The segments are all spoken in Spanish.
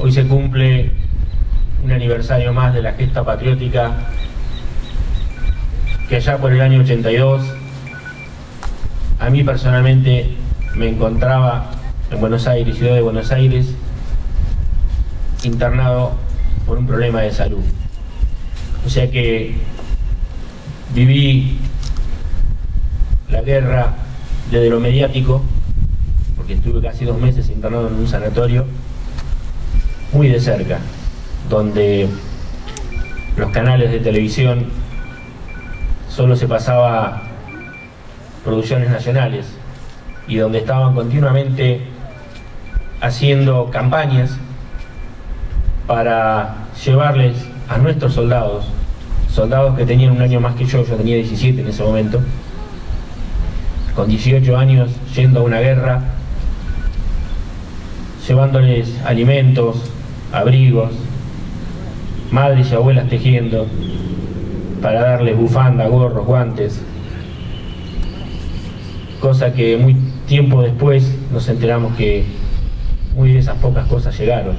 Hoy se cumple un aniversario más de la gesta patriótica que allá por el año 82 a mí personalmente me encontraba en Buenos Aires, ciudad de Buenos Aires, internado por un problema de salud. O sea que viví la guerra desde lo mediático, porque estuve casi 2 meses internado en un sanatorio, muy de cerca, donde los canales de televisión solo se pasaba producciones nacionales y donde estaban continuamente haciendo campañas para llevarles a nuestros soldados que tenían un año más que yo tenía 17 en ese momento, con 18 años yendo a una guerra, llevándoles alimentos, abrigos, madres y abuelas tejiendo para darles bufanda, gorros, guantes, cosa que muy tiempo después nos enteramos que muy de esas pocas cosas llegaron.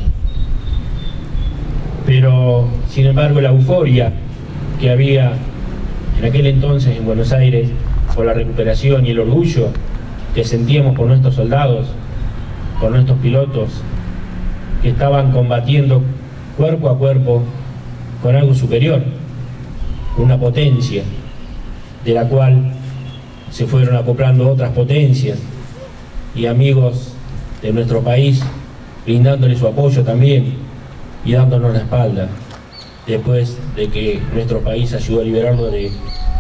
Pero sin embargo la euforia que había en aquel entonces en Buenos Aires por la recuperación y el orgullo que sentíamos por nuestros soldados, por nuestros pilotos que estaban combatiendo cuerpo a cuerpo con algo superior, con una potencia de la cual se fueron acoplando otras potencias y amigos de nuestro país brindándole su apoyo también y dándonos la espalda después de que nuestro país ayudó a liberarlo de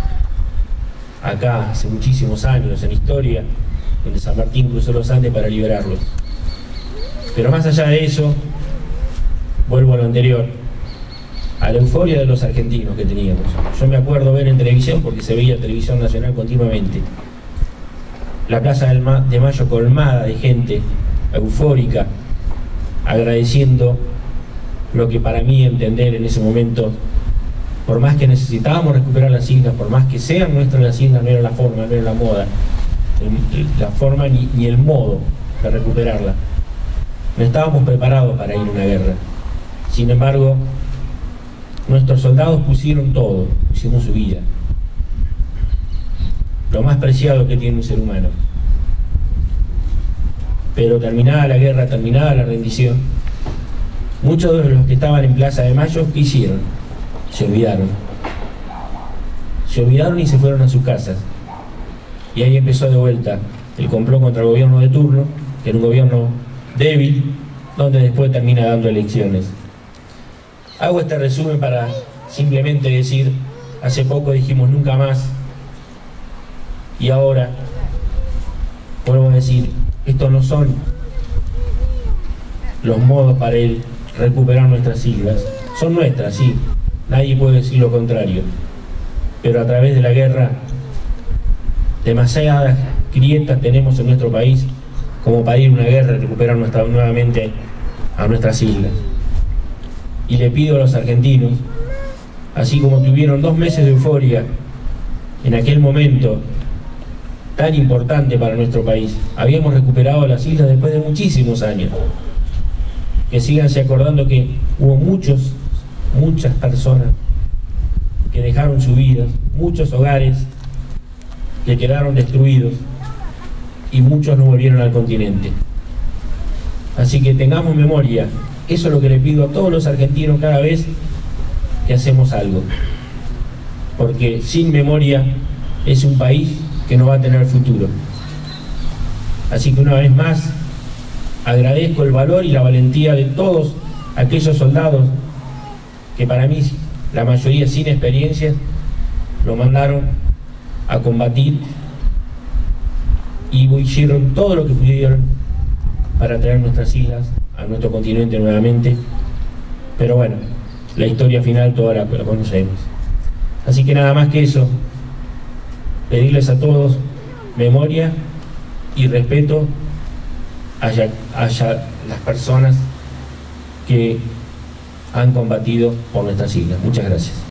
acá hace muchísimos años en historia, donde San Martín cruzó los Andes para liberarlos. Pero más allá de eso, vuelvo a lo anterior, a la euforia de los argentinos que teníamos. Yo me acuerdo ver en televisión, porque se veía televisión nacional continuamente, la Plaza de Mayo colmada de gente eufórica, agradeciendo lo que para mí entender en ese momento, por más que necesitábamos recuperar las islas, por más que sean nuestras las islas, no era la forma, no era la moda, la forma ni el modo de recuperarla. No estábamos preparados para ir a una guerra. Sin embargo, nuestros soldados pusieron todo, pusieron su vida, lo más preciado que tiene un ser humano. Pero terminada la guerra, terminada la rendición, muchos de los que estaban en Plaza de Mayo, ¿qué hicieron? Se olvidaron. Se olvidaron y se fueron a sus casas. Y ahí empezó de vuelta el complot contra el gobierno de turno, que era un gobierno débil, donde después termina dando elecciones. Hago este resumen para simplemente decir, hace poco dijimos nunca más, y ahora vuelvo a decir, estos no son los modos para recuperar nuestras islas. Son nuestras, sí, nadie puede decir lo contrario, pero a través de la guerra demasiadas grietas tenemos en nuestro país como para ir a una guerra y recuperar nuevamente a nuestras islas. Y le pido a los argentinos, así como tuvieron 2 meses de euforia en aquel momento tan importante para nuestro país, habíamos recuperado las islas después de muchísimos años, que síganse acordando que hubo muchas personas que dejaron su vida, muchos hogares que quedaron destruidos y muchos no volvieron al continente. Así que tengamos memoria, eso es lo que le pido a todos los argentinos cada vez que hacemos algo, porque sin memoria es un país que no va a tener futuro. Así que una vez más agradezco el valor y la valentía de todos aquellos soldados que para mí, la mayoría sin experiencia, lo mandaron a combatir y hicieron todo lo que pudieron para traer nuestras islas a nuestro continente nuevamente. Pero bueno, la historia final toda la conocemos. Así que nada más que eso, pedirles a todos memoria y respeto hacia las personas que han combatido por nuestras islas. Muchas gracias.